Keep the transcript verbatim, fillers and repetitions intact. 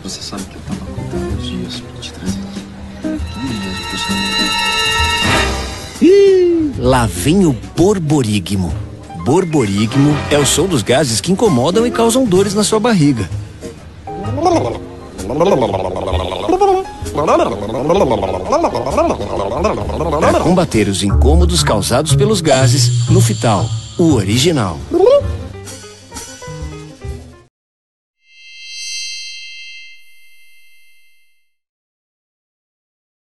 Você sabe que eu tava contando os dias pra te trazer aqui. Que beleza, pessoal. Ih, lá vem o borborigmo. Borborigmo é o som dos gases que incomodam e causam dores na sua barriga. Para combater os incômodos causados pelos gases, Lufital, o original.